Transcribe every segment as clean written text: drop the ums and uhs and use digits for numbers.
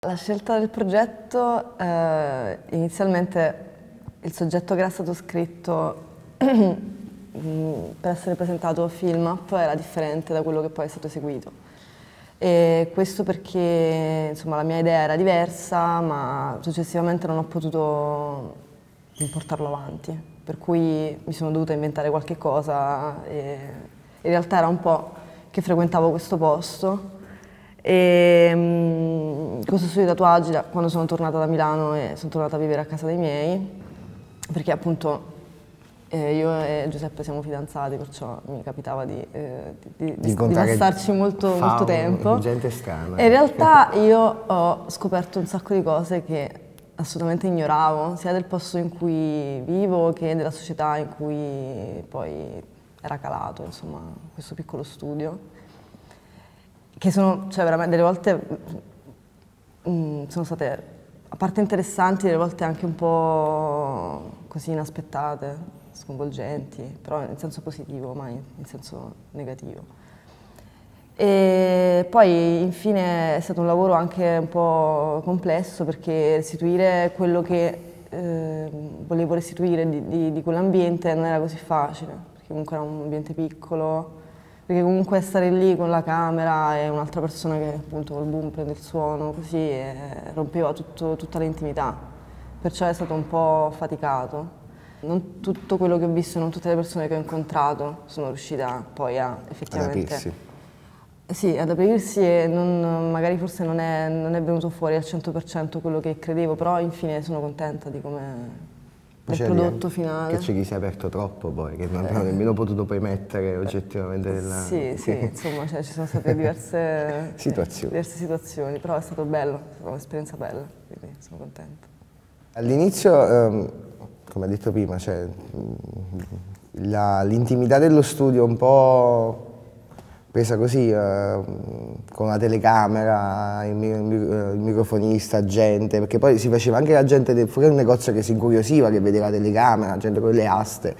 la scelta del progetto, inizialmente il soggetto che era stato scritto per essere presentato a Filmap era differente da quello che poi è stato eseguito. E questo perché insomma, la mia idea era diversa, ma successivamente non ho potuto portarlo avanti, per cui mi sono dovuta inventare qualche cosa e in realtà era un po' che frequentavo questo posto e questo studio di tatuaggi quando sono tornata da Milano e sono tornata a vivere a casa dei miei, perché appunto io e Giuseppe siamo fidanzati, perciò mi capitava di passarci molto tempo. Gente strana. E in realtà io ho scoperto un sacco di cose che assolutamente ignoravo, sia del posto in cui vivo che della società in cui poi era calato, insomma, questo piccolo studio. Che sono, cioè veramente, delle volte sono state, a parte interessanti, delle volte anche un po' così inaspettate, sconvolgenti, però in senso positivo, mai in senso negativo. E poi infine è stato un lavoro anche un po' complesso perché restituire quello che volevo restituire di quell'ambiente non era così facile, perché comunque era un ambiente piccolo, perché comunque stare lì con la camera e un'altra persona che appunto col boom prende il suono così rompeva tutta l'intimità, perciò è stato un po' faticato. Non tutto quello che ho visto, non tutte le persone che ho incontrato sono riuscita poi a effettivamente... Ad aprirsi. Sì, ad aprirsi e magari forse non è venuto fuori al 100% quello che credevo, però infine sono contenta di come del prodotto finale. Che c'è chi si è aperto troppo poi, che non abbiamo nemmeno potuto poi mettere oggettivamente della... Sì, insomma, cioè, ci sono state diverse situazioni, però è stato bello, è stata un'esperienza bella, quindi sono contenta. All'inizio, come ha detto prima, cioè, l'intimità dello studio un po' presa così, con la telecamera, il microfonista, gente, perché poi si faceva anche la gente fuori un negozio che si incuriosiva, che vedeva la telecamera, gente con le aste.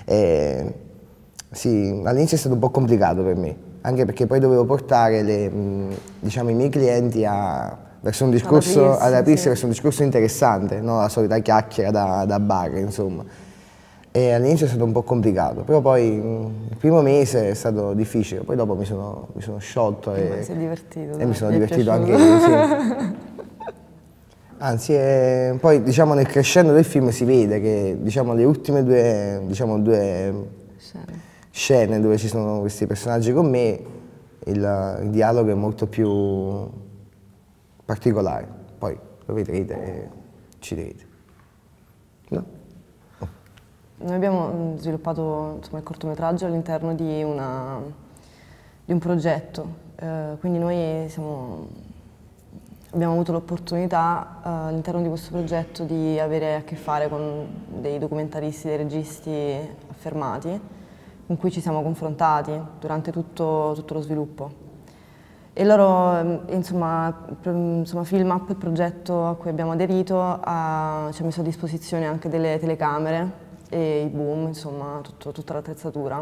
Sì, all'inizio è stato un po' complicato per me, anche perché poi dovevo portare diciamo, i miei clienti verso un discorso, ad aprirsi verso un discorso interessante, non la solita chiacchiera da bar, insomma. E all'inizio è stato un po' complicato, però poi il primo mese è stato difficile, poi dopo mi sono sciolto e sei divertito, mi sono divertito anche io, sì. Anzi, poi diciamo nel crescendo del film si vede che diciamo, le ultime due scene dove ci sono questi personaggi con me, il dialogo è molto più particolare, poi lo vedrete e ci direte. No? Noi abbiamo sviluppato insomma, il cortometraggio all'interno di un progetto, quindi noi abbiamo avuto l'opportunità all'interno di questo progetto di avere a che fare con dei documentaristi, dei registi affermati, con cui ci siamo confrontati durante tutto lo sviluppo. E loro, insomma Filmap, il progetto a cui abbiamo aderito, ci ha messo a disposizione anche delle telecamere e i boom, insomma tutta l'attrezzatura.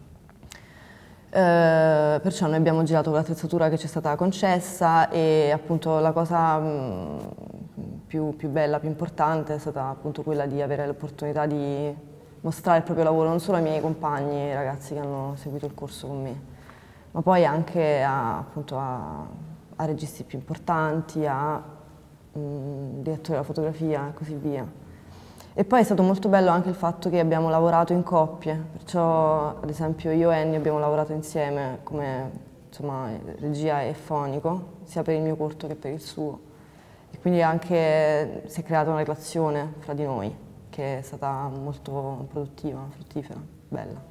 Perciò noi abbiamo girato con l'attrezzatura che ci è stata concessa e appunto la cosa più bella, più importante è stata appunto quella di avere l'opportunità di mostrare il proprio lavoro non solo ai miei compagni, ai ragazzi che hanno seguito il corso con me, ma poi anche appunto a registi più importanti, a direttori della fotografia e così via. E poi è stato molto bello anche il fatto che abbiamo lavorato in coppie, perciò ad esempio io e Ennio abbiamo lavorato insieme come insomma, regia e fonico, sia per il mio corto che per il suo. E quindi anche si è creata una relazione fra di noi che è stata molto produttiva, fruttifera, bella.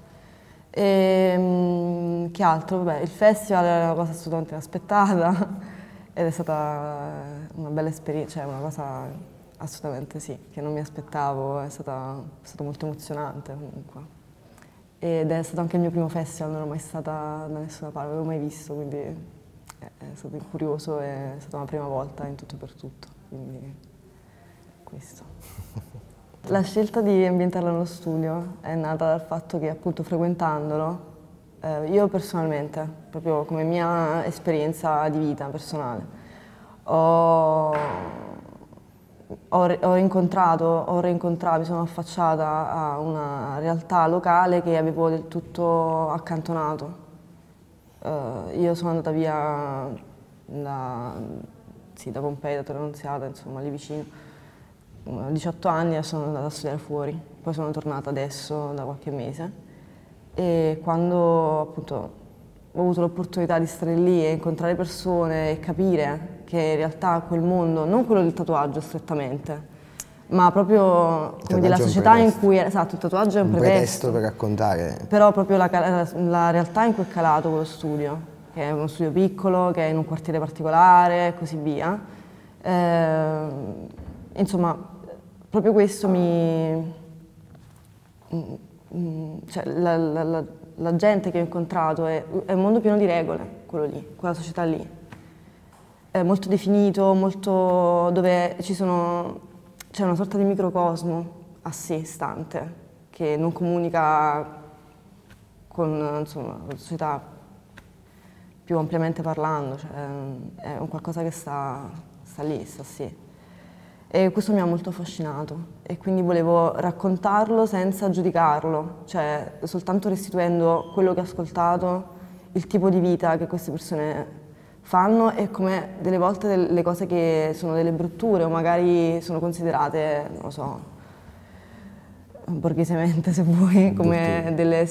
E che altro? Vabbè, il festival era una cosa assolutamente inaspettata ed è stata una bella esperienza, cioè una cosa assolutamente sì, che non mi aspettavo, è stato molto emozionante comunque. Ed è stato anche il mio primo festival, non ero mai stata da nessuna parte, non l'avevo mai visto, quindi è stato curioso e è stata una prima volta in tutto e per tutto, quindi questo. La scelta di ambientarlo nello studio è nata dal fatto che appunto frequentandolo, io personalmente, proprio come mia esperienza di vita personale, ho rincontrato, mi sono affacciata a una realtà locale che avevo del tutto accantonato. Io sono andata via da Pompei, da Torre Annunziata, insomma lì vicino, a 18 anni e sono andata a studiare fuori. Poi sono tornata adesso da qualche mese e quando appunto ho avuto l'opportunità di stare lì e incontrare persone e capire che in realtà quel mondo, non quello del tatuaggio strettamente, ma proprio come dire, la società in cui, esatto, il tatuaggio è un pretesto per raccontare. Però proprio la realtà in cui è calato quello studio, che è uno studio piccolo, che è in un quartiere particolare e così via. Insomma, proprio questo cioè, la gente che ho incontrato è un mondo pieno di regole, quello lì, quella società lì. È molto definito, molto dove c'è una sorta di microcosmo a sé stante, che non comunica con insomma, la società più ampiamente parlando, cioè, è un qualcosa che sta lì, sta a sé. E questo mi ha molto affascinato e quindi volevo raccontarlo senza giudicarlo, cioè soltanto restituendo quello che ho ascoltato, il tipo di vita che queste persone fanno e come delle volte le cose che sono delle brutture o magari sono considerate, non lo so, borghesemente se vuoi, come delle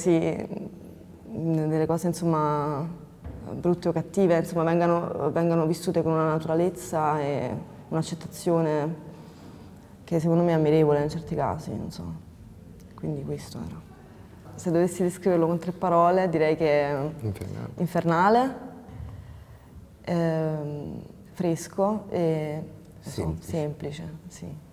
cose insomma brutte o cattive, insomma vengano vissute con una naturalezza e un'accettazione che secondo me è ammirevole in certi casi, non so. Quindi questo era. Se dovessi descriverlo con 3 parole direi che è infernale, fresco e semplice, sì.